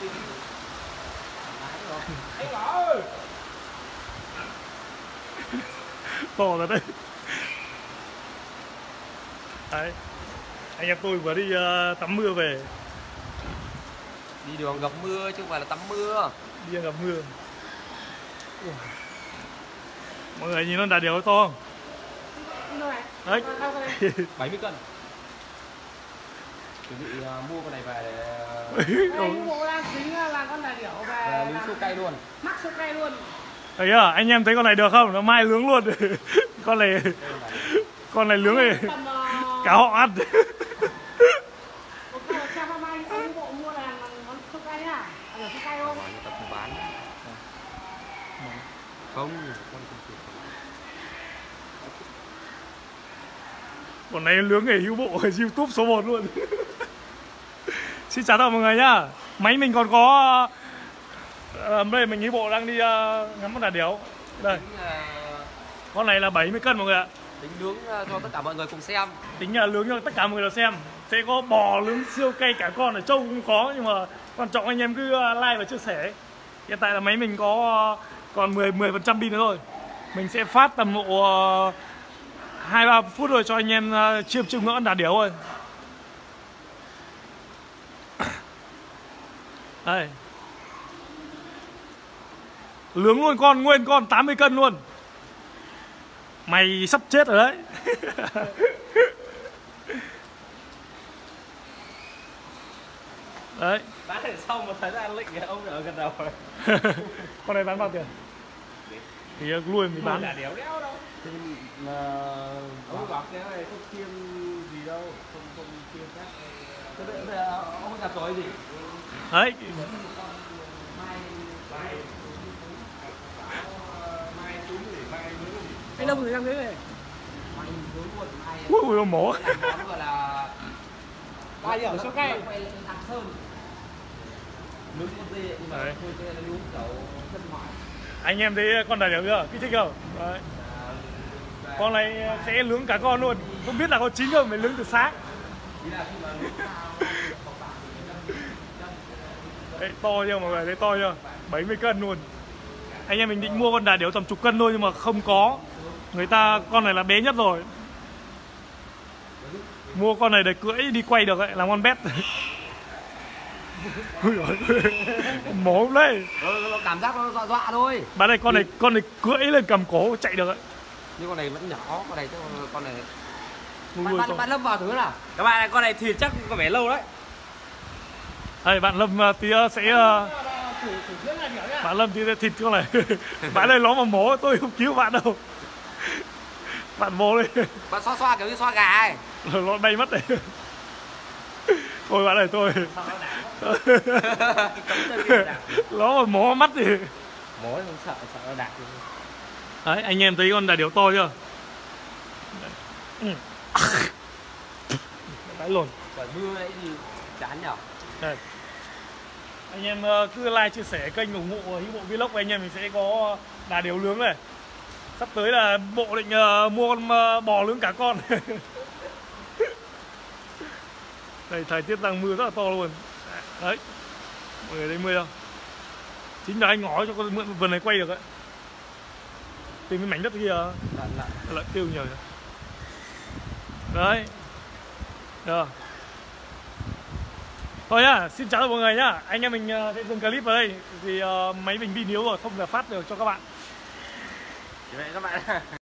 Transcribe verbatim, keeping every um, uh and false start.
Anh Bảo ơi. To rồi đấy. Đấy. Anh em tôi vừa đi uh, tắm mưa về. Đi đường gặp mưa chứ không phải là tắm mưa. Đi gặp mưa. Ủa. Mọi người nhìn nó đà điểu to không? Đấy. bảy mươi cân. Chuẩn bị uh, mua con này về để Anh bộ đang tính là con đà điểu về nướng sô cay luôn. mắc sô cay luôn. Thấy à, anh em thấy con này được không? Nó mai nướng luôn. Con này con này nướng này cả họ ăn. Ok, xem hôm nay anh bộ mua là món sô cay nhá. Ở sô cay không? Tập không bán. Không, con Bọn này nướng nghề hữu bộ YouTube số một luôn. Xin chào tất cả mọi người nhá. Máy mình còn có à, đây mình hữu bộ đang đi uh, ngắm con đà điểu. Đây. Tính, uh, con này là bảy mươi cân mọi người ạ. tính nướng uh, cho tất cả mọi người cùng xem. Tính là nướng cho tất cả mọi người đều xem. Sẽ có bò nướng siêu cay cả con, ở trâu cũng có, nhưng mà quan trọng anh em cứ like và chia sẻ. Hiện tại là máy mình có uh, còn mười mười phần trăm pin nữa thôi. Mình sẽ phát tầm độ uh, hai ba phút rồi cho anh em uh, chiêm chừng ngỡ đà điểu thôi. Đây. Nướng luôn con, nguyên con tám mươi cân luôn. Mày sắp chết rồi đấy. Đấy. Bán để sau một thời gian lệnh ông ở gần đầu rồi. Con này bán bao tiền? Thì nuôi mình bán. Đà điểu đéo đâu. Thì là ông bảo cái này không chiêm gì đâu, không không chiêm các. Thế bây giờ ông gặp rồi gì? Đấy. Anh Đông người đang thế này. Ui ui mổ. Gọi là Đà điểu sô cay. nướng con dê nhưng mà thôi cái này nướng kiểu chân ngoài. Anh em thấy con đà điểu chưa? Kích thích không? Đấy. Con này sẽ nướng cả con luôn. Không biết là có chín không, mình nướng từ sáng. Đấy, to chưa mọi người, thấy to chưa? bảy mươi cân luôn. Anh em mình định mua con đà điểu tầm chục cân thôi nhưng mà không có. Người ta con này là bé nhất rồi. Mua con này để cưỡi đi quay được ấy, làm con bét. Mổ lên. Nó cảm giác nó dọa dọa thôi. Bạn này con này con này cưỡi lên cầm cổ chạy được ấy. Nhưng con này vẫn nhỏ, con này con này Bạn, bạn, bạn Lâm vào thử nào. Các bạn này con này thì chắc có vẻ lâu đấy. Đây bạn Lâm uh, tí uh, sẽ uh, bạn Lâm tí thịt con này. Bạn này nó mà mổ tôi không cứu bạn đâu. Bạn mổ đi. Bạn xoa xoa kiểu như xoa gà ấy. Nó bay mất đây. Thôi bạn này tôi. Nó mà mổ mắt thì Mổ không sợ, sợ nó đạp. đấy, anh em thấy con đà điểu to chưa? Đấy lồn. Trời mưa ấy thì chán nhở. Đây. Anh em uh, cứ like chia sẻ kênh ủng hộ Hữu Bộ Vlog, anh em mình sẽ có đà điểu nướng này. Sắp tới là bộ định uh, mua con uh, bò nướng cả con. Đây thời tiết đang mưa rất là to luôn. Đấy. Mọi người thấy mưa không? Chính là anh ngó cho con mượn vườn này quay được đấy. Tìm cái mảnh đất kia. Lợn lợn. Lợn tiêu nhiều rồi. Đấy. Được. Thôi nhá, xin chào mọi người nhá. Anh em mình sẽ dừng clip vào đây. Thì uh, máy mình pin yếu rồi, không thể phát được cho các bạn. Vậy các bạn.